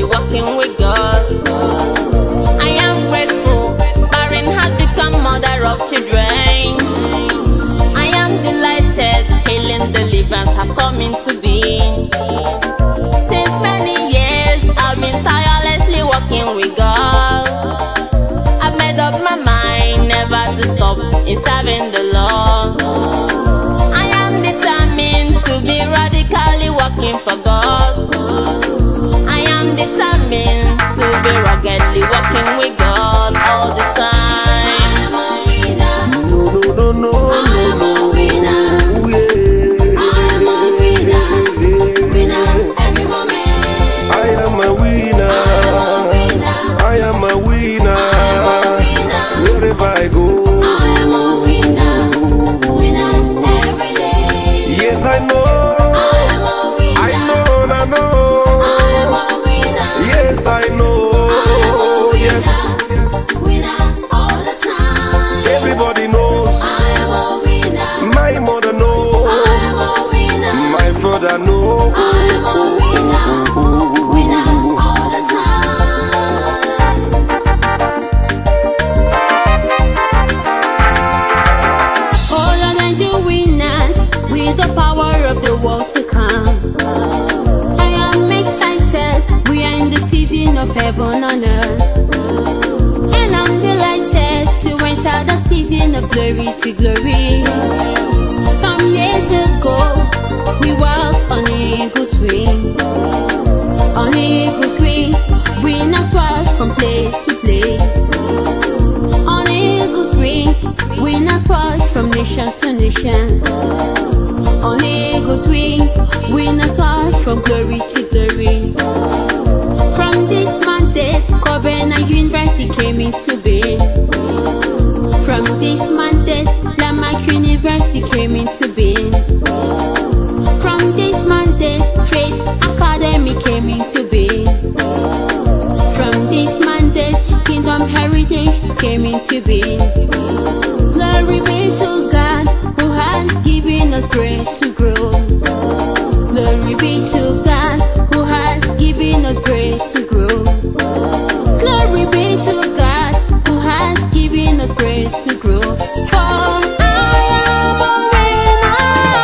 ruggedly walking with God. I am grateful, barren has become mother of children. I am delighted, healing deliverance have come into being. Since many years, I've been tirelessly walking with God. I've made up my mind never to stop in serving the Lord. I am determined to be radically working for God. I am determined to be ruggedly walking with God all the time. I am a winner. I am a winner. I am a winner. Winner every moment. I am a winner. I am a winner. Wherever I go, I am a winner. Winner every day. yes I know. I am a winner. I know, I know. I am a winner. Yes I know. Yes, Winner all the time. everybody knows. I am a winner. My mother knows. I am a winner. My father knows. I am a winner. Winner all the time. All of the winners with the power of the world to come. I am excited. We are in the season of heaven on earth. And I'm delighted to enter the season of glory to glory. Some years ago, we walked on eagle's wings. On eagle's wings, winners walk from place to place. On eagle's wings, winners walk from nations to nations. On eagle's wings, winners walk from glory to glory. From this mandate, Covenant University came into being. From this mandate, Landmark University came into being. From this mandate, Faith Academy came into being. From this mandate, Kingdom Heritage came into being. Glory be to God who has given us grace to grow. Glory be to God who has given us grace to grow. Glory be to God who has given us grace to grow. For I am a winner.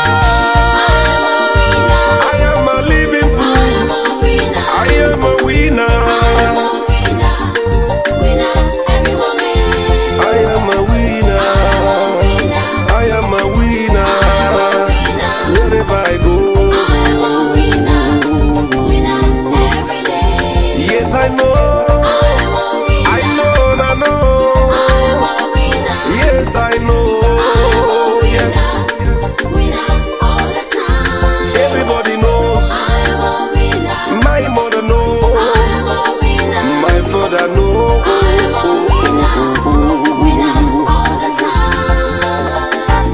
I am a living I am proof. a winner. I am a winner. I am a winner. Winner every moment. I am a winner. I am a winner. Wherever I go, I am a winner. Winner every day. yes I know. I am a winner. I know, I know. I am a winner. Yes I know. Yes, Winner all the time. everybody knows. I am a winner. My mother knows. I am a winner. My father knows. I am a winner. Winner all the time.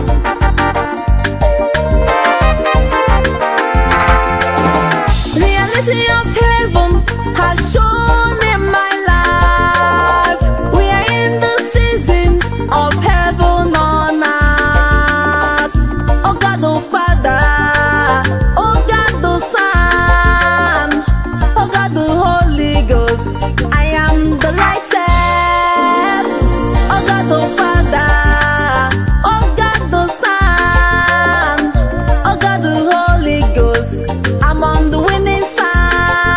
Reality of heaven has shown in my life. We are in the season of heaven on earth. Oh God, oh Father, oh God, oh Son, oh God, the Holy Ghost, I am delighted. Oh God, oh Father, oh God, the Son, oh God, the Holy Ghost, I'm on the winning side.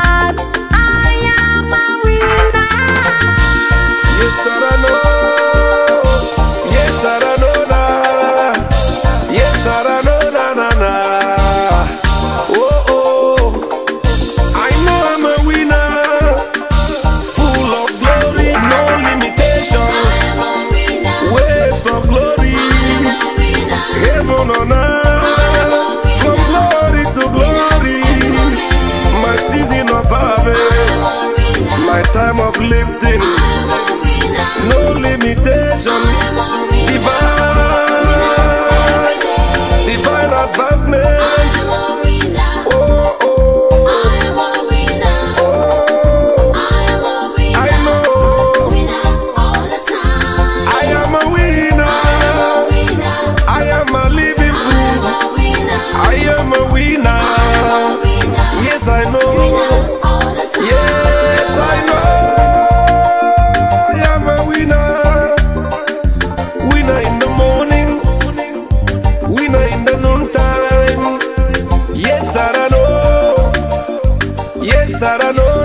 Saranno